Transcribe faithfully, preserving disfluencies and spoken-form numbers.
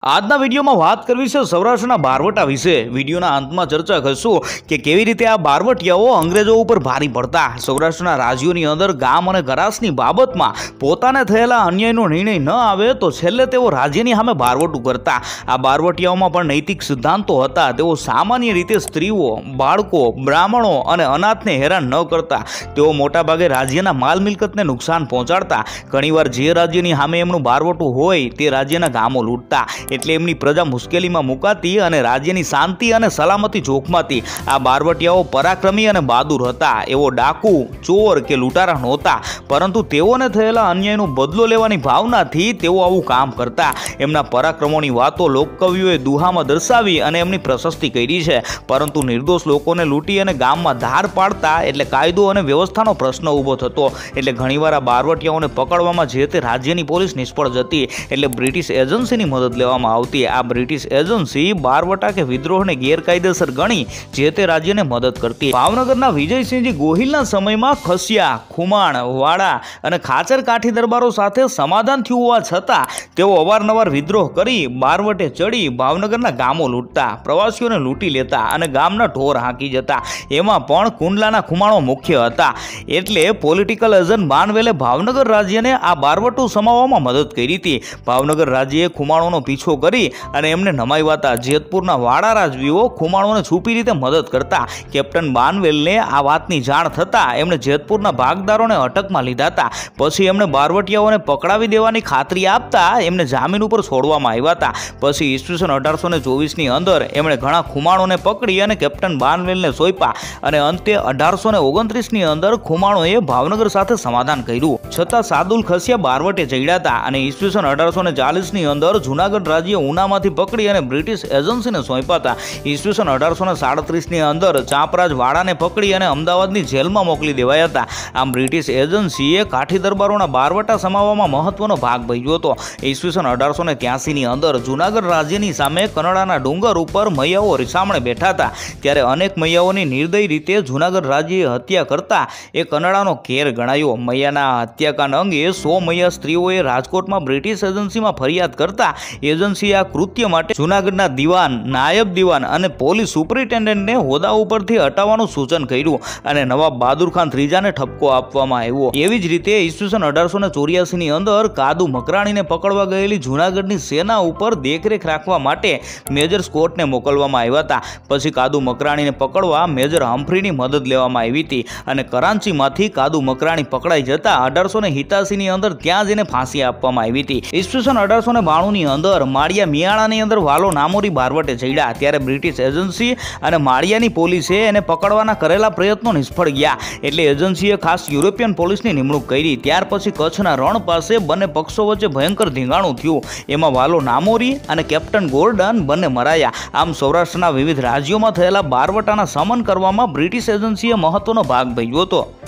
આજના વિડીયોમાં વાત કરવી છે સૌરાષ્ટ્રના બારવટા વિશે। વિડીયોના અંતમાં ચર્ચા કરશું કે કેવી રીતે આ બારવટિયાઓ અંગ્રેજો ઉપર ભારી પડતા સૌરાષ્ટ્રના રાજ્યોની અંદર ગામ અને ગરાસની બાબતમાં પોતાને થયેલા અન્યાયનો નિર્ણય ન આવે તો છેલ્લે તેઓ રાજ્યની સામે બારવટું કરતા। આ બારવટિયાઓમાં પણ નૈતિક સિદ્ધાંતો હતા। તેઓ સામાન્ય રીતે સ્ત્રીઓ, બાળકો, બ્રાહ્મણો અને અનાથને હેરાન ન કરતા। તેઓ મોટાભાગે રાજ્યના માલ મિલકતને નુકસાન પહોંચાડતા। ઘણીવાર જે રાજ્યની સામે એમનું બારવટું હોય તે રાજ્યના ગામો લૂંટતા, એટલે એમની પ્રજા મુશ્કેલીમાં મુકાતી અને રાજ્યની શાંતિ અને સલામતી જોખમાતી। આ બારવટિયાઓ પરાક્રમી અને બહાદુર હતા। એવો ડાકુ, ચોર કે લૂંટારા નહોતા, પરંતુ તેઓને થયેલા અન્યાયનો બદલો લેવાની ભાવનાથી તેઓ આવું કામ કરતા। એમના પરાક્રમોની વાતો લોકકવિઓએ દુહામાં દર્શાવી અને એમની પ્રશસ્તિ કરી છે, પરંતુ નિર્દોષ લોકોને લૂંટી અને ગામમાં ધાર પાડતા એટલે કાયદો અને વ્યવસ્થાનો પ્રશ્ન ઊભો થતો। એટલે ઘણીવાર આ બારવટિયાઓને પકડવામાં જે તે રાજ્યની પોલીસ નિષ્ફળ જતી, એટલે બ્રિટિશ એજન્સીની મદદ લેવામાં આવતી। આ બ્રિટિશ એજન્સી બારવટા કે વિદ્રોહને ગેરકાયદેસર ગણી જે તે રાજ્યને મદદ કરતી। ભાવનગરના વિજયસિંહજી ગોહિલના સમયમાં ખસિયા, ખુમાણ, વાડા અને ખાચર કાઠી દરબારો સાથે સમાધાન થયું હોવા છતાં તેઓ અવારનવાર વિદ્રોહ કરી બારવટે ચડી ભાવનગરના ગામો લૂંટતા, પ્રવાસીઓને લૂંટી લેતા અને ગામના ઢોર હાંકી જતા। એમાં પણ કુંડલાના ખુમાણો મુખ્ય હતા। એટલે પોલિટિકલ એજન્ટ બાનવેલે ભાવનગર રાજ્યને આ બારવટું સમાવવામાં મદદ કરી હતી। ભાવનગર રાજ્યએ ખુમાણોનો પીછો કરી અને એમને નમાવ્યા। જેતપુરના વાડા રાજવીઓ ખુમાણોને છુપી રીતે મદદ કરતા। કેપ્ટન બાનવેલને આ વાતની જાણ થતાં એમણે જેતપુરના ભાગદારોને અટકમાં લીધા હતા। પછી એમણે બારવટિયાઓને પકડાવી દેવાની ખાતરી આપતા એમને જામીન ઉપર છોડવામાં આવ્યા હતા। પછી ઈસવીસન અઢારસો ને ચોવીસની અંદર એમણે ઘણા ખુમાણોને પકડી અને કેપ્ટન બાનવેલને સોંપ્યા અને અંતે અઢારસો ને ઓગણત્રીસની અંદર ખુમાણોએ ભાવનગર સાથે સમાધાન કર્યું। છતાં સાદુલ ખસિયા બારવટે ચડ્યા હતા અને ઈસવીસન અઢારસો ને ચાલીસની અંદર જૂનાગઢ રાજ્ય ઉનામાંથી પકડી અને બ્રિટિશ એજન્સીને સોંપ્યા હતા। ઈસવીસન અઢારસો ને સાડત્રીસની અંદર ચાપરાજ વાડાને પકડી અને અમદાવાદની જેલમાં મોકલી દેવાયા હતા। આમ બ્રિટિશ એજન્સીએ કાઠી દરબારોના બારવટા સમાવવામાં મહત્વનો ભાગ ભજવ્યો હતો। ઈસવીસન અઢારસો ને ત્યાસીની અંદર જૂનાગઢ રાજ્યની સામે કનડાના ડુંગર ઉપર મૈયાઓ રીસામણે બેઠા હતા, ત્યારે અનેક મૈયાઓની નિર્દય રીતે જૂનાગઢ રાજ્યએ હત્યા કરતા એ કનડાનો કેર ગણાયો। મૈયાના હત્યાકાંડ અંગે સો મૈયા સ્ત્રીઓએ રાજકોટમાં બ્રિટિશ એજન્સીમાં ફરિયાદ કરતા એજન્સીએ આ કૃત્ય માટે જૂનાગઢના દિવાન, નાયબ દિવાન અને પોલીસ સુપરિન્ટેન્ડન્ટને હોદ્દા ઉપરથી હટાવવાનું સૂચન કર્યું અને નવાબ બહાદુર ખાન ત્રીજાને ઠપકો આપવામાં આવ્યો। એવી જ રીતે ઈસવીસન અઢારસો ને ચોર્યાસીની અંદર કાદુ મકરાણીને પકડવા ગયેલી જૂનાગઢની સેના ઉપર દેખરેખ રાખવા માટે મેજર સ્કોટને મોકલવામાં આવ્યા હતા। પછી કાદુ મકરાણીને પકડવા મેજર હમ્ફ્રીની મદદ લેવામાં આવી હતી અને કરાંચીમાંથી કાદુ મકરાણી પકડાઈ જતા અઢારસો ને સિત્યાસીની અંદર ત્યાં જઈને ફાંસી આપવામાં આવી હતી। ઈસવીસન અઢારસો ને બાણુંની અંદર માળિયા મિયાણાની અંદર વાલો નામોરી બારવટે ચડ્યા, ત્યારે બ્રિટિશ એજન્સી અને માળિયાની પોલીસે એને પકડવાના કરેલા પ્રયત્નો નિષ્ફળ ગયા, એટલે એજન્સીએ ખાસ યુરોપિયન પોલીસની નિમણૂક કરી। ત્યાર પછી કચ્છના રણ પાસે બંને પક્ષો વચ્ચે ભયંકર ધીંગાણું થયું। એમાં વાલો નામોરી અને કેપ્ટન ગોર્ડન બંને મરાયા। આમ સૌરાષ્ટ્રના વિવિધ રાજ્યોમાં થયેલા બારવટાના શમન કરવામાં બ્રિટિશ એજન્સીએ મહત્વનો ભાગ ભજવ્યો હતો।